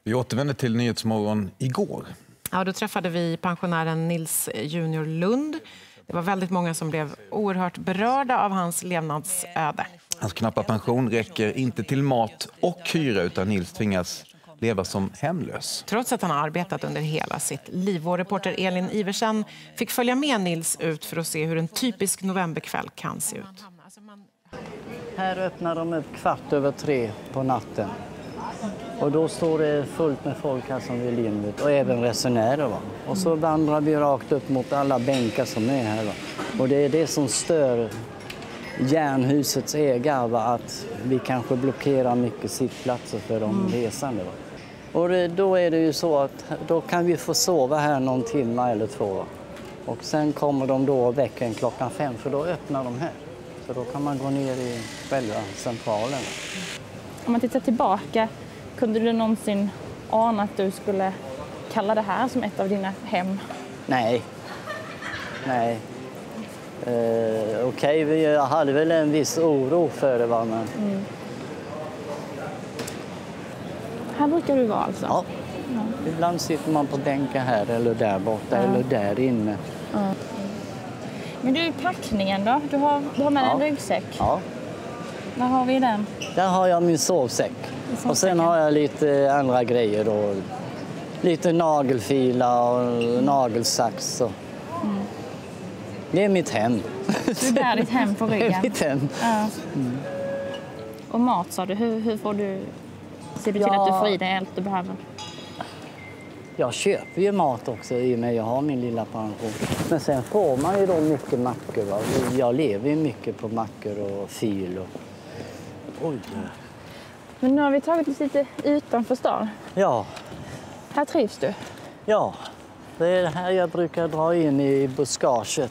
Vi återvänder till Nyhetsmorgon igår. Ja, då träffade vi pensionären Nils Junior Lund. Det var väldigt många som blev oerhört berörda av hans levnadsöde. Hans knappa pension räcker inte till mat och hyra, utan Nils tvingas leva som hemlös. Trots att han har arbetat under hela sitt liv. Vår reporter Elin Iversen fick följa med Nils ut för att se hur en typisk novemberkväll kan se ut. Här öppnar de upp 3:15 på natten. Och då står det fullt med folk här som vill in och även resenärer. Va? Och så vandrar vi rakt upp mot alla bänkar som är här. Va? Och det är det som stör järnhusets ägare, va? Att vi kanske blockerar mycket sittplatser för de resande. Va? Och då är det ju så att då kan vi få sova här någon timme eller två. Va? Och sen kommer de då och väcker en 5:00, för då öppnar de här. Så då kan man gå ner i själva centralen. Om man tittar tillbaka, kunde du någonsin ana att du skulle kalla det här som ett av dina hem? Nej. Okej, jag hade väl en viss oro för det. Va? Men... Här brukar du vara alltså? Ja. Ibland sitter man på bänken här eller där borta eller där inne. Men du, packningen då? Du har med en ryggsäck. Ja. Vad har vi i den? Där har jag min sovsäck. Och sen har jag lite andra grejer då. Lite nagelfilar och nagelsax. Det är mitt hem. Du bär ditt hem på ryggen? Det är mitt hem. Ja. Och mat, sa du. Hur får du... Ser du till att du får i dig allt du behöver? Jag köper ju mat också i och med att jag har min lilla pension. Men sen får man ju då mycket mackor. Va? Jag lever ju mycket på mackor och fil. Oj. Men nu har vi tagit oss lite utanför stan. Ja. Här trivs du? Ja. Det är här jag brukar dra in i buskaget.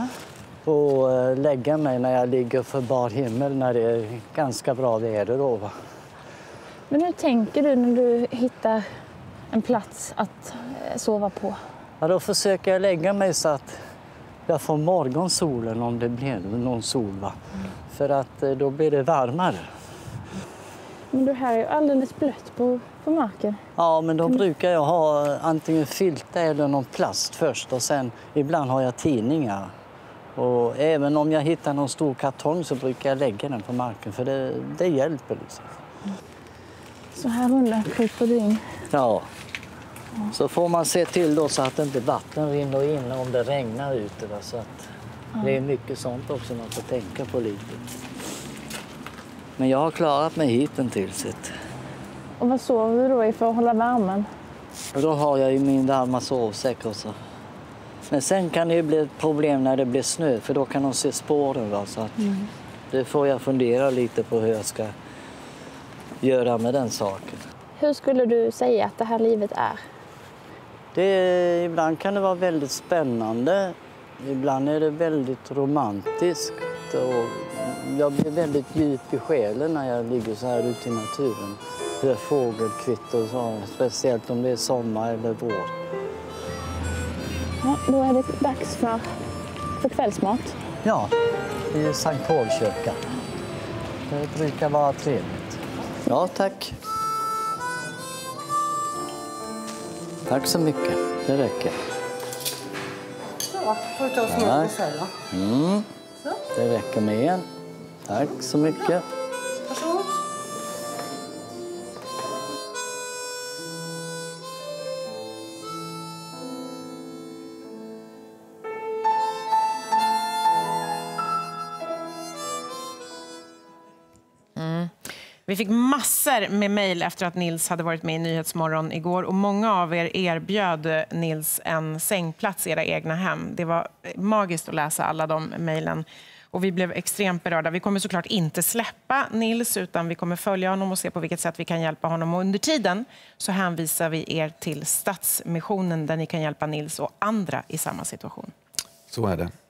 Och lägga mig när jag ligger för bar himmel när det är ganska bra väder då. Va? Men hur tänker du när du hittar en plats att sova på? Ja, då försöker jag lägga mig så att jag får morgonsolen om det blir någon sol. Va? För att då blir det varmare. Men du, här är ju alldeles blött på marken. Ja, men då brukar jag ha antingen filtar eller någon plast först. Och sen ibland har jag tidningar. Och även om jag hittar någon stor kartong så brukar jag lägga den på marken. För det hjälper liksom. Så här under kryper du in. Ja. Så får man se till då så att inte vatten rinner in om det regnar ute. Va? Så att det är mycket sånt också man får tänka på lite. Men jag har klarat mig hittills. Och vad sover du då i för att hålla värmen? Och då har jag ju min varma sovsäck också. Men sen kan det ju bli ett problem när det blir snö, för då kan de se spåren. Va? Så att det får jag fundera lite på hur jag ska göra med den saken. Hur skulle du säga att det här livet är? Ibland kan det vara väldigt spännande. Ibland är det väldigt romantiskt. Och jag blir väldigt djup i själen när jag ligger så här ute i naturen. Hör fågelkvitter och så, speciellt om det är sommar eller vår. Ja, då är det dags för kvällsmat. Ja, det är Sankt Paulskyrkan. Det brukar vara trevligt. Ja, tack. Tack så mycket. Det räcker. Så, får du ta oss ner och säga. Det räcker med en. Tack så mycket. Varsågod. Vi fick massor med mejl efter att Nils hade varit med i Nyhetsmorgon igår. Och många av er erbjöd Nils en sängplats i era egna hem. Det var magiskt att läsa alla de mejlen. Och vi blev extremt berörda. Vi kommer såklart inte släppa Nils, utan vi kommer följa honom och se på vilket sätt vi kan hjälpa honom. Och under tiden så hänvisar vi er till Stadsmissionen där ni kan hjälpa Nils och andra i samma situation. Så är det.